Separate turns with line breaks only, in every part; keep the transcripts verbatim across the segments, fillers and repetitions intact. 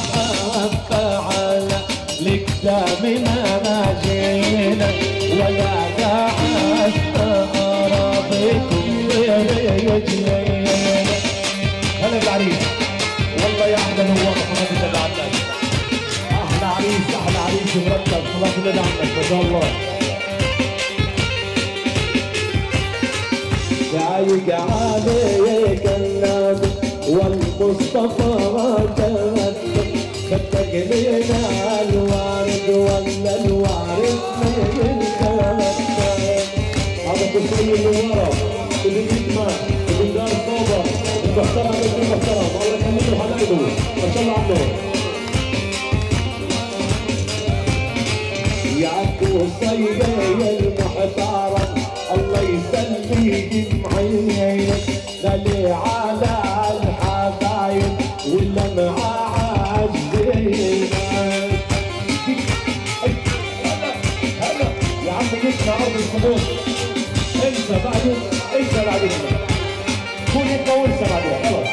على لقدامنا ما جينا ولا قاعد أقربكم رجلينا. هلا بالعريس والله يا أحلى نوار محمد ولاد عمك. أحلى عريس أحلى عريس مرتب خلاص ولاد عمك ما شاء الله. جايق عليك النبي والمصطفى جد بدك لنا الوارد ولا الوارد من الكلام. هذا كرسي اللي ورا اللي يجمع اللي دار صوبه المحترم ابن المحترم الله يكمل حبايبه ما شاء الله عنه. يا كرسي المحترم الله يسلي جمعينك غالي على الحبايب ولا معاجزينك. هلا يا عم جسنا ارض الخموس انسى بعده انسى بعده كون انت وانسى بعده خلاص.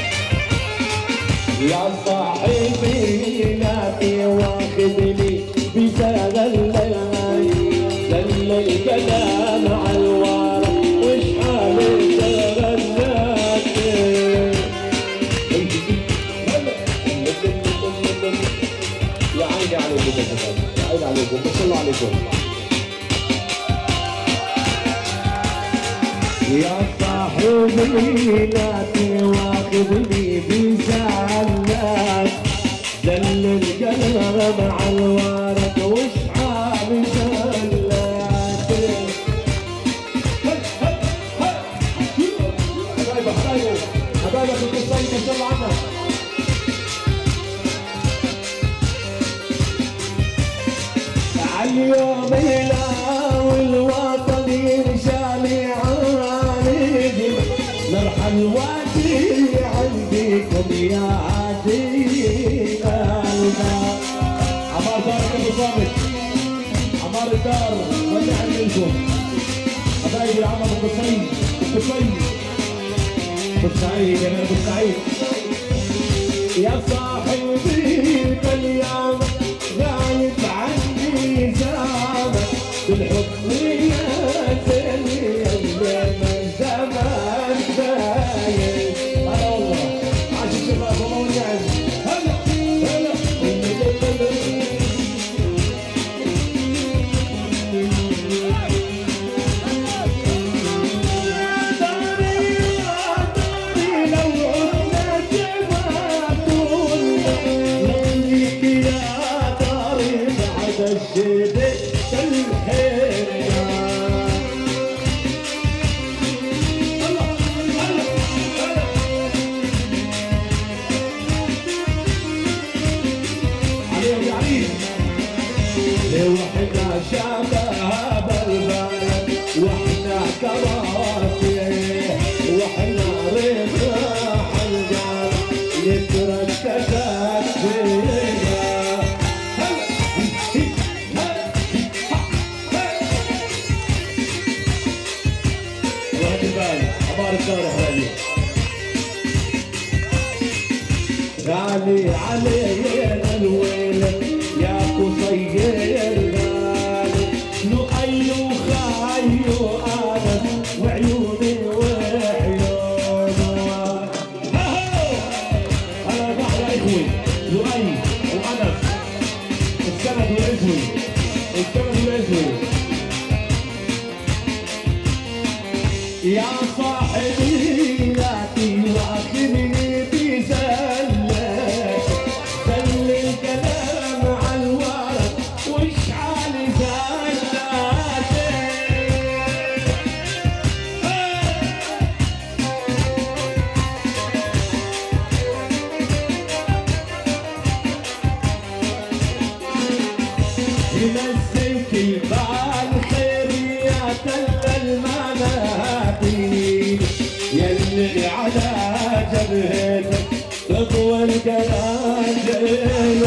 يا صاحبي لا واخذني بسغل دل الكلام على الورق وش حالي تغنات. يا عيني عليكم يا عيني عليكم ما شاء الله عليكم. يا صاحبي لا تواخذني بزعلات دل الكلام على الورق وش حالي زلات. حبايبك حبايبك حبايبك القصيد ما شاء الله عنك. عاليوم يلاوي الوطن ينشالي عانيكم نرحل وادي عندكم يا عدينا. عمار دارك ابو صامت عمار الدار ولي عندكم حبايبي العم ابو قصيد القصيد ابو سعيد يا ابو سعيد. يا صاحبي اليوم غايب عني زمان بالحب ينزل يلي من زمان دايم. هلا والله عاش الشباب والله والنعم. هلا هلا واحنا شباب البلد واحنا كراسي واحنا رفاح الجار نتركزك فينا. واحد البال عبار الدار حبايبي غالي علينا الويل يا قصير غالي لؤي وخايو انا وعيوني وعيونه. هلا بحر اخوي لؤي وانس السند والعزوي السند والعزوي. يا صاحبي لا تواخذني بزلك دل الكلام على الورق واشعل زلاتك. يمسك البال خير يا تل المناديل يلي على جبهتك تطوى الجناديل.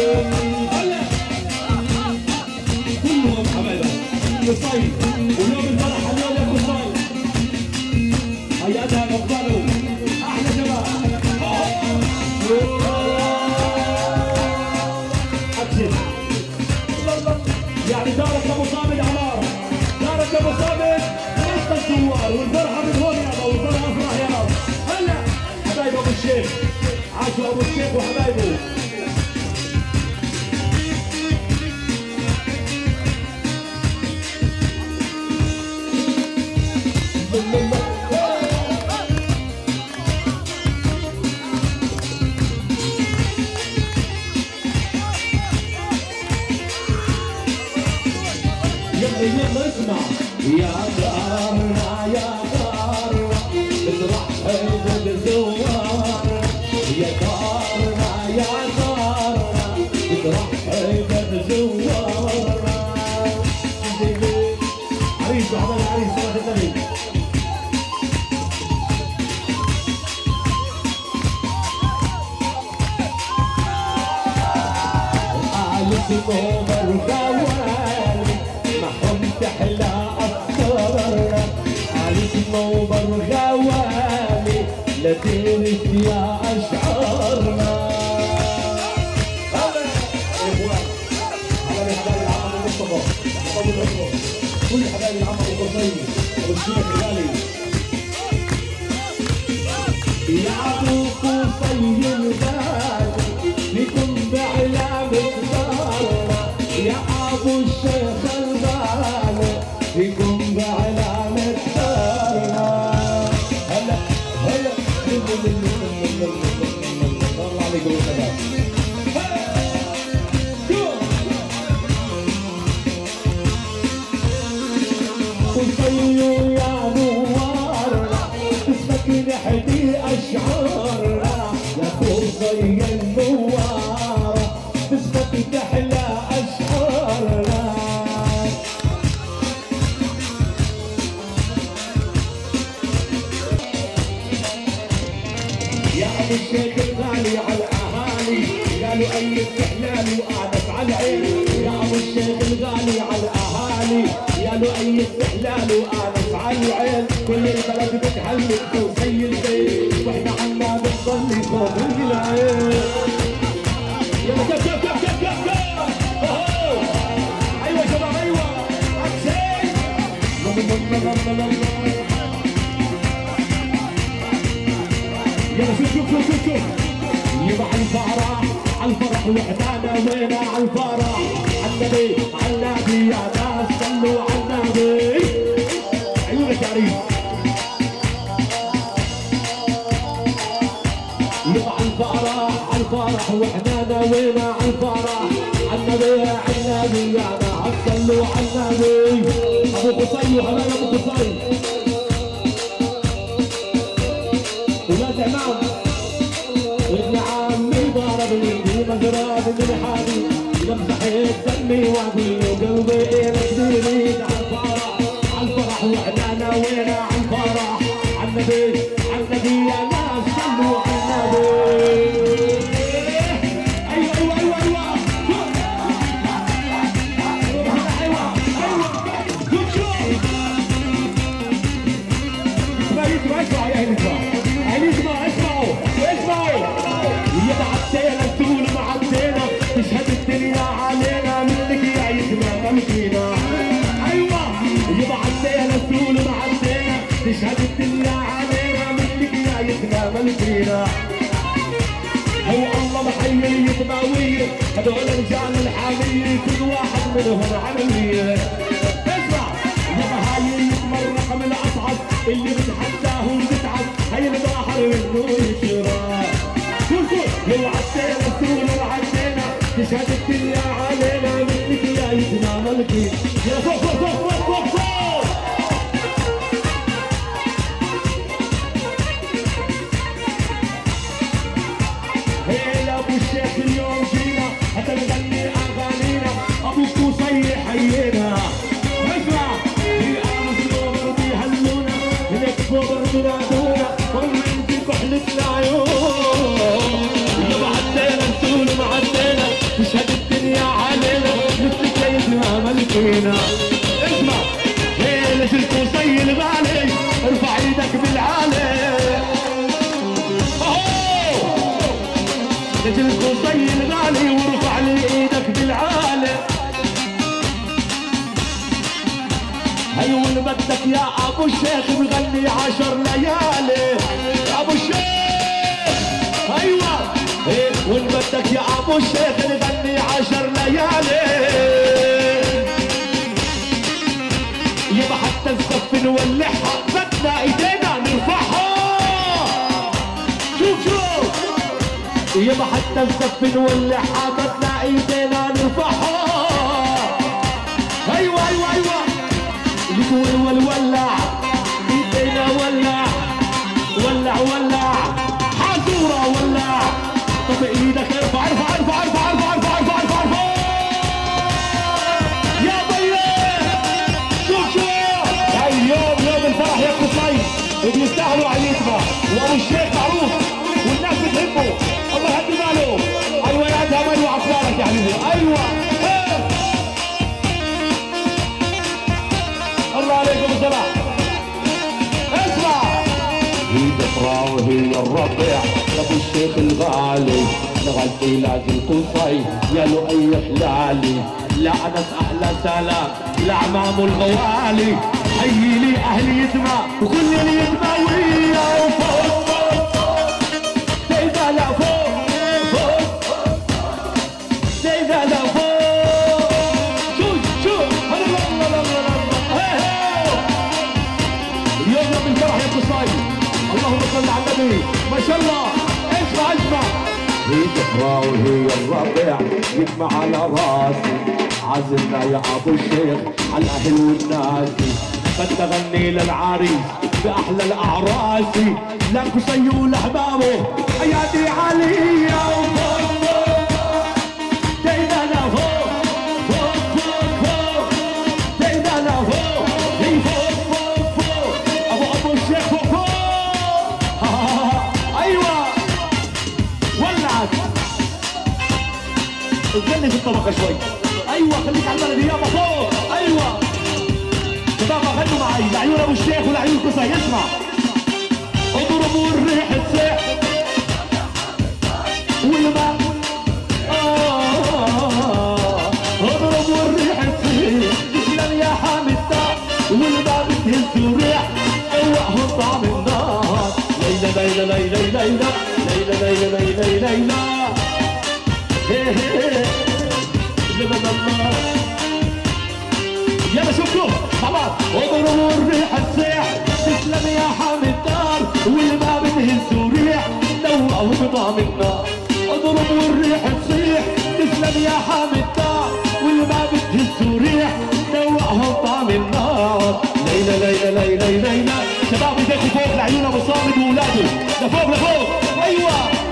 كلهم حبايبك قصيد واليوم الفرح اليوم يا قصيد هيئتها مقبلوا احلى شباب. يلا اسمع يا دارنا يا دارنا بترحب بزوارنا يا دارنا يا دارنا بترحب بزوارنا عريس وحضر العريس صلاة النبي اسمه برغوالي ما حمت احلى افكارنا على اسمه برغوالي لا تنسى يا اشعارنا. هلا يا اخوان هلا يا حبايب العمر مصطفى ابو العمر كل حبايب العمر القصيم ابو الشيخ الغالي يا ابو قصي الغالي بكم بعلامة يا ابو الشيخ الغالي بكم بعلامة دارنا. هلا هلا الله عليكم يا شباب. قصي يا نوارنا اسمك نحكي اشعارنا يا قصي النوار اسمك تحلى اشعارنا. يا ابو الشيخ الغالي على الاهالي قالوا اي استحلال وقعدت على العين يا ابو الشيخ الغالي على الاهالي قالوا اي استحلال وقعدت على العين كل البلد بتهلك وزي البيت واحنا عنا بنضل صوت العين. يلا كف كف كف كف كف كف اهو ايوه يا شباب ايوه عكسين يلا شوف شوف شوف شوف شوف يبقى على الفرح على الفرح وحدانا وينا على الفرح عالنبي عالنبي يا ناس صلوا عالنبي عيونك يا عريس. يبقى على الفرح على الفرح وحدانا وينا على الفرح عالنبي عالنبي يا ناس صلوا عالنبي. ابو قصي وحبايب ابو قصي ولاد عمام ابن عمي ضربني في مزرعة من حالي لمسحت دمي وعدي وقلبي لك تريد على الفرح على الفرح وحدانا وينا على الفرح عالنبي عالنبي يا ناس صلوا عالنبي. ايوه ايوه ايوه ايوه ايوه ايوه شوف شوف اسمع اسمع يا اهل اسمع اهل اسمع اسمعوا اسمعوا يبقى عدينا الطول ما عدينا تشهد الدنيا علينا منك يا يتنا ملكينا. ايوه يبقى عدينا الطول ما عدينا تشهد الدنيا علينا منك يا يتنا ملكينا. هو الله محيي يتماويه هذول رجال الحاميه كل واحد منهم عمليه. اسمع يبقى هاي يتمرق من الاصعد اللي بتحداه وبتتعب هي البحر منه يشرب. شوف شوف لو عدينا السور وعدينا تشهد الدنيا علينا منك يا يتنا ملكي. يا فوق فوق فوق فوق فوق فوق هيا ابو الشيخ اليوم جينا حتى نغني اغانينا ابو قصي حيينا. اسمع في امس صبر بيهلونا هناك صبر بنادونا ومن في كحلة العيون يبقى عدينا نسول ما عدينا تشهد الدنيا علينا مثلك يا يتنا ملكينا. اسمع هي ليش القصي الغالي ارفع ايدك بالعالي ليش القصي الغالي وارفع لي ايدك بالعالي. ايوه اللي بدك يا ابو الشيخ بغني عشر ليالي ابو الشيخ. ايوه ايه واللي بدك يا ابو الشيخ نغني عشر ليالي يبقى حتى الزف نولعها بدنا ايدينا نرفعها. شوف شوف يبقى حتى الزف نولعها بدنا ايدينا نرفعها. ايوه ايوه ايوه ول ولع ايدينا ولع ولع ولع حزوره ولع طب ايدك ارفع ارفع ارفع ارفع ارفع ارفع ارفع ارفع ارفع يا طيب شوف شوف اليوم يوم الفرح يا قصي وبيستاهلوا عيلتنا وابو الشيخ معروف والناس بتحبه الله يهدي باله. ايوه يا ادهم ايوه عفوانك يا حبيبي ايوه الله عليكم الصلاة. اسمع هي ذكرى وهي الربيع لابو الشيخ الغالي نغني لازم قصي يا لؤي حلالي لا انس احلى سلام لعمام الغوالي حيي لي اهل يتمى وكل اللي يتمى ويا وفوق سيدة لا فوق فوق سيدة لا فوق شوف شوف اليوم يوم الفرح يا قصي اللهم صل على النبي ما شاء الله. اسمع اسمع هي ذكرى وهي الربيع يجمع على راسي عزمنا يا ابو الشيخ على الاهل والناس بدي اغني للعريس باحلى الاعراس لا قصي ولاحبابه حياتي عليا وفوق فوق سيدنا فوق فوق فوق فوق سيدنا فوق هي فوق فوق فوق ابو ابو الشيخ فوق فوق ايوه ولعت غني في الطبقه شوي ايوه خليك على البلد يابا فوق ايوه شباب غنوا معي لعيون ابو الشيخ ولعيون قصي. اسمع اضربوا الريح تصيح والماء آه اضربوا الريح تصيح تسلم يا حامد والماء بتهز الريح قوقهم طعم النار ليلى ليلى ليلى ليلى ليلى ليلى ليلى ليلى هي هي زبد الله يلا شوفوا مع بعض اضربوا الريح تصيح تسلم يا حامد الدار والما بتهز ريح دوقوا بطعم النار اضربوا الريح تصيح تسلم يا حامد الدار والما بتهز ريح دوقهم طعم النار ليلى ليلى ليلى ليلى شباب ايديكم فوق لعيون ابو صامد واولاده لفوق لفوق ايوه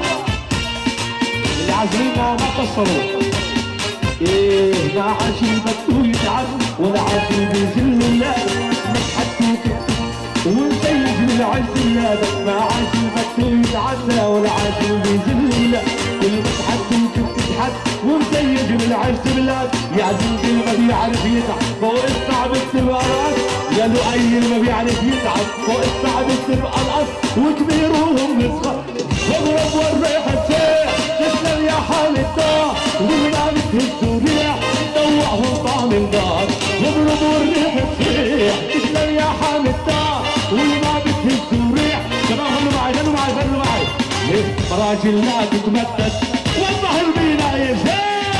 اللي عازميننا ما قصروا ايه لا عاشي بده يتعب ولا عاشي بيذل الله نتحدوك ونسيج من العز ما عاشي بده يتعدى ولا عاشي بيذل الله كل ما تحدوك بتتحد ومسيج من العز بلاد يا زلمه ما بيعرف يتعب فوق الصعب بتبقى راس يا لؤي ما بيعرف يتعب فوق الصعب بتبقى القص وكبيرهم بيصغر اضرب والريح تصيح تسلم يا حال الدار والما بتهز ريح دوقهم طعم النار اضربوا الريح تصيح تسلم يا حال الدار والما بتهز ريح شباب غنوا معي غنوا معي غنوا معي مراجل لا تتمدد والظهر بينا يزيد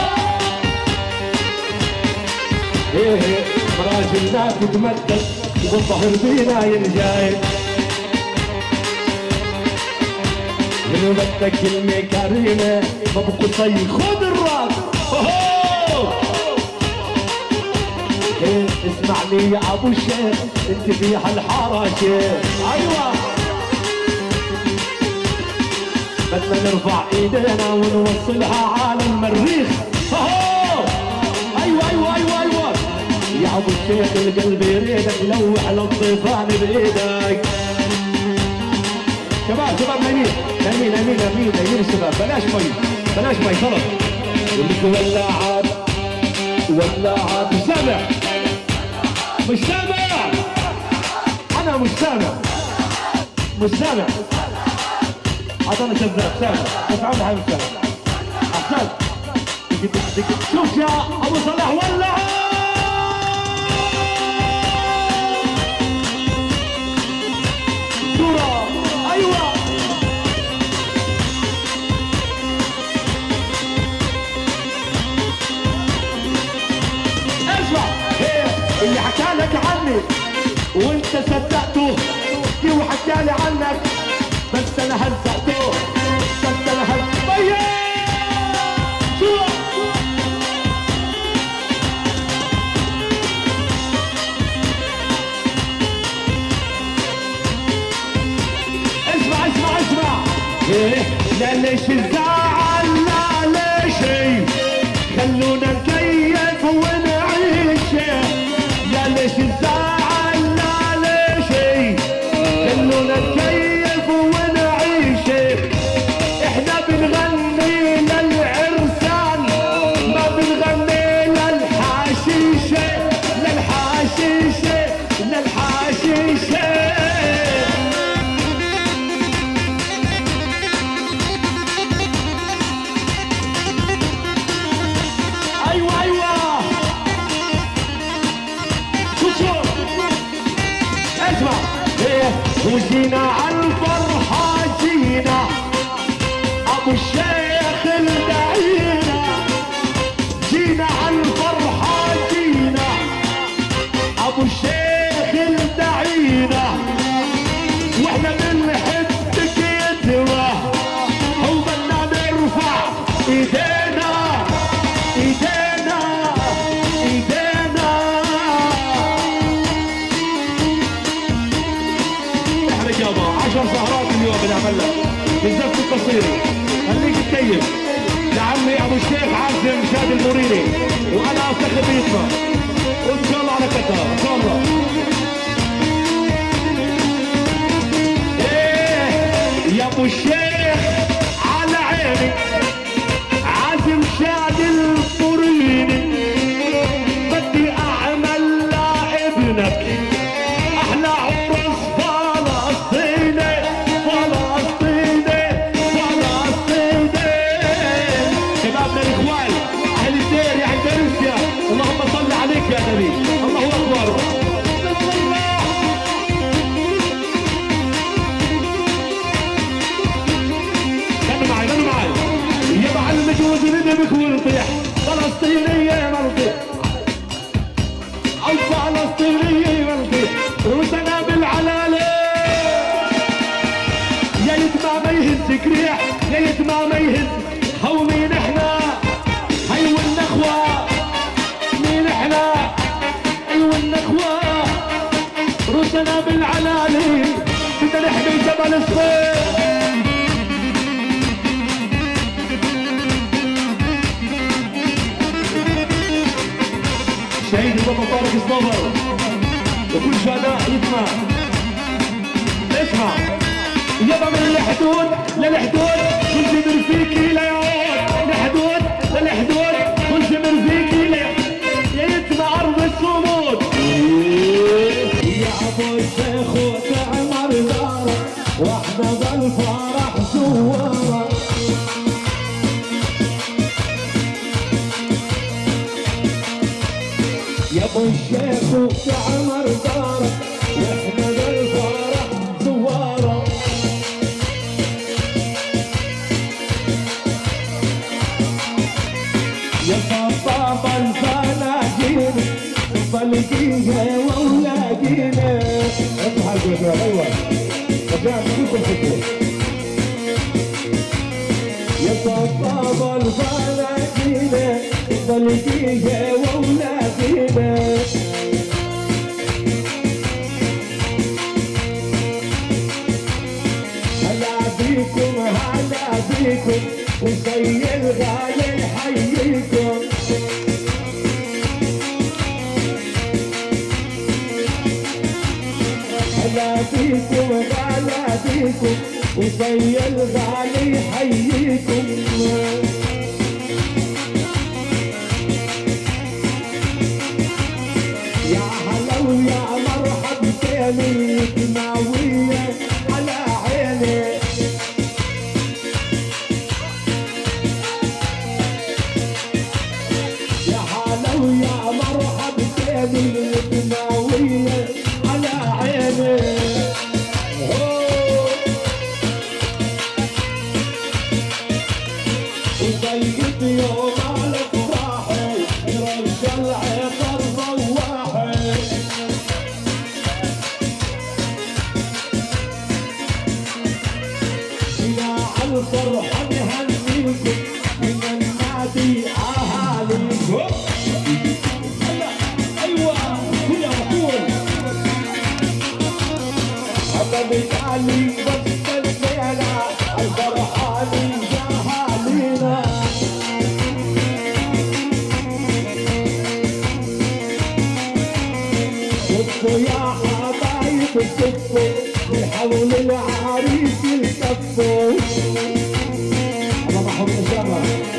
ايه مراجل لا تتمدد والظهر بينا ينجايد من بدك كلمة كريمة ما بقصي خد الراس اسمعني يا ابو الشيخ انت في هالحارة شيخ ايوه بدنا نرفع ايدينا ونوصلها على المريخ ايوه ايوه ايوه ايوه يا ابو الشيخ القلب يريدك لوح للطيفان بايدك شباب شباب نايمين نايمين نايمين نايمين نايمين الشباب بلاش مي بلاش مي خلص ولك ولاعات ولاعات مش سامع مش سامع انا مش سامع مش سامع اعطانا كذاب سامع بس عم بحاول سامع احسن شوف يا ابو صلاح ولع صورة ايوه اسمع اللي حكى لك عني وانت صدقته كيف حكى لي عنك بس انا هزقته بس انا هزقته شو ليش الزعل لا ليش خلونا نكيف ونعيش يا ليش الزعل لا ليش خلونا نكيف ونعيش احنا بنغني للعرسان ما بنغني للحشيشه للحشيشه للحشيشه ايوه ايوه شوف شوف اسمع ايه وجينا عالفرحه جينا ابو الشيخ الدعينا جينا عالفرحه جينا ابو الشيخ الدعينا واحنا بنحبك يدوى وبدنا نرفع ايدينا ايدينا ايدينا احنا يابا عشر سهرات اليوم بنعمل لك بالزفت القصيري خليك تكيف لعمي ابو الشيخ عازم شادي الموريني وانا افتخر باسمه وان شاء الله على كتر ان شاء الله. ايه يا ابو الشيخ على عيني عازم شادي الموريني بدي اعمل لابنك احلى عرس فلسطيني فلسطيني فلسطيني شبابنا الاخوان اهل الدير يا عند روسيا اللهم صل عليك يا نبي الله اكبر. غنوا معي غنوا معي يا بعلمك وجردك ونطيح فلسطينيه مرضي او فلسطينيه مرضي روسنا بالعلالي يا يتما ما يهزك ريح يا يتما ما يهز هو مين احنا هيو النخوه مين احنا ايوه النخوه روسنا بالعلالي بدنا نحمي جبل الصيف. شهيد بابا طارق الصبر وكل شهداء يسمع اسمع يابا من الحدود للحدود كل زمر فيكي لا يعود لحدود للحدود كل زمر فيكي لا يا يسمع ارض الصمود يا ابو الشيخ وتعمر دارك واحنا بالفرح زوارك يا ابو الشيخ وتعمر دارك واحنا بالفرح زوارك يا صباب الفلاجين فلقيها واولادينا اضحك يا ايوه رجعت فيكم فكره يا صباب الفلاجين فلقيها واولادينا هلا بيكم هلا بيكم وزي الغالي نحييكم هلا بيكم هلا بيكم وزي الغالي يحييكم يا هلا ويا مرحب تاني دماوية على عيني يا هلا ويا مرحب تاني دماوية على عيني وزيد يوم على افراحي رجل عطر رواحي يا عالفرحة نهنيكم من النادي اهاليكم ايوه كل عقول حبيبي علي بس الليلة الفرحاني تصفوا من حول العريس يصفوا. الله محمود اسامه.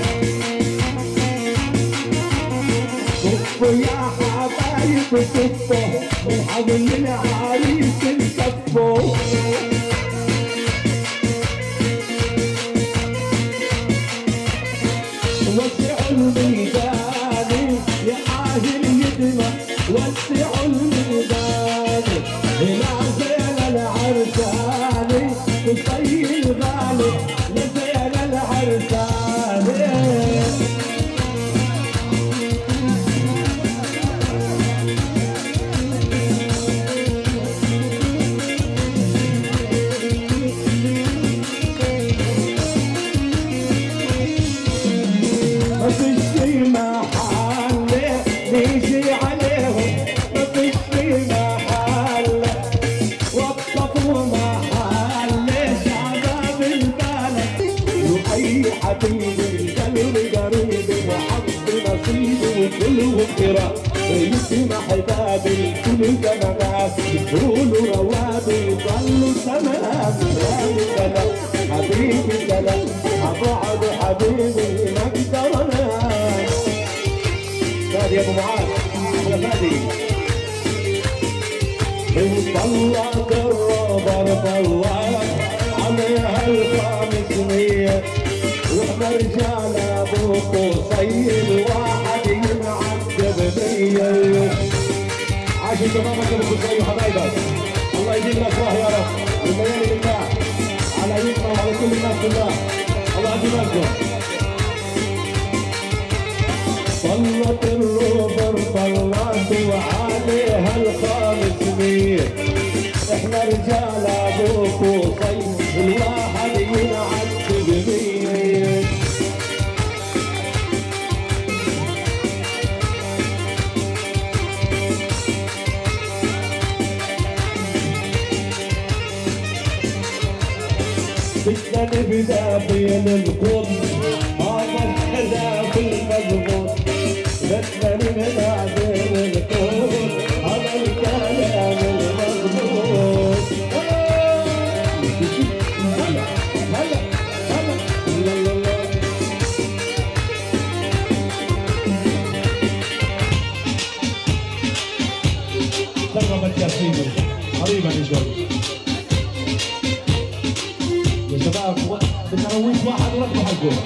صفوا يا حبايب صفوا من حول العريس يصفوا. وسعوا الميدان يا عاهل يدمى، وسعوا الميدان إلى زين العرساني تصي الغالي لزين العرساني. ما فيش شي محل نيجي عليهم، ما فيش شي محل وقفوا محل شباب البلد. لؤي حبيبي القلب قريب وحظ نصيبي وكلهم قرا يسمع حبابي كل زمانات يقولوا روابي ضلوا تمام. رامي سلام حبيبي سلام أبعد حبيبي ما اقدر انام. فادي يا ابو معاذ على فادي. طلعت الرابر طلعت عليها الخامسمية، واحنا رجال ابو قصير واحد ينعذب بيا. عاش شبابك ابو قصير وحبايبك، الله يديم الافراح يا رب والليالي لله على عيوننا وعلى كل الناس كلها. الله يديمكم. طلت الروبر طلعت وعليها الخامسمية، احنا رجال ابو قصير الواحد ينعذب بيا. بدنا نبدا بين القوم هذا الحذاء المضبوط. بدنا نبدا بين القوم هذا الكلام المضبوط. هلا هلا هلا لا لا لا. قربت يا سيدي قريبا شوي يا شباب. بدنا نرويش واحد وركبوا حقه.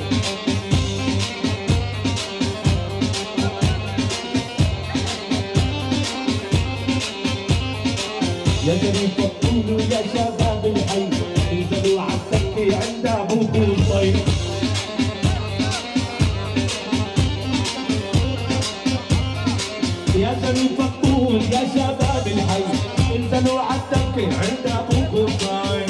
يا جريف الطول يا شباب الحي انزلوا عالسكي عند ابو قصير. يا جريف الطول يا شباب الحي انزلوا عالسكي عند ابو قصير.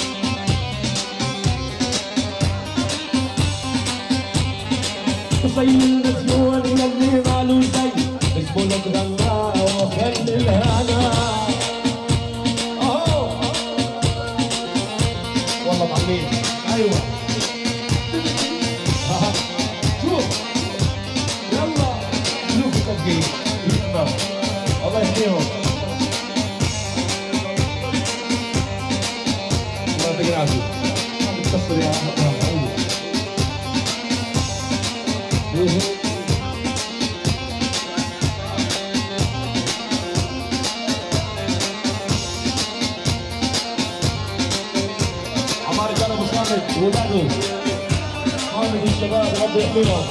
قصير المسجون يلي مالو شي اسمه لك غنى وخلي الهنا. اوه والله معلمين ايوه. شوف يلا شوف التسجيل يسمع الله يحميهم. الله يعطيك العافيه. ما بتكسر يا احمد. عمار كان ابو صامت وولاده خالد الشباب ربي يحميهم.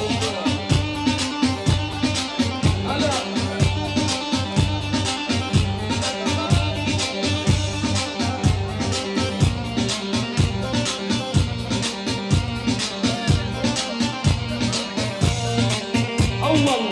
هلا اول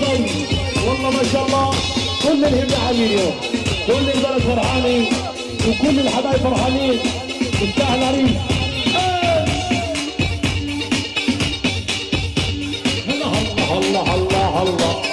شوي والله ما شاء الله كل الهبه عاملين اليوم كل البلد فرحانين وكل الحبايب فرحانين الساحل عريس الله الله الله الله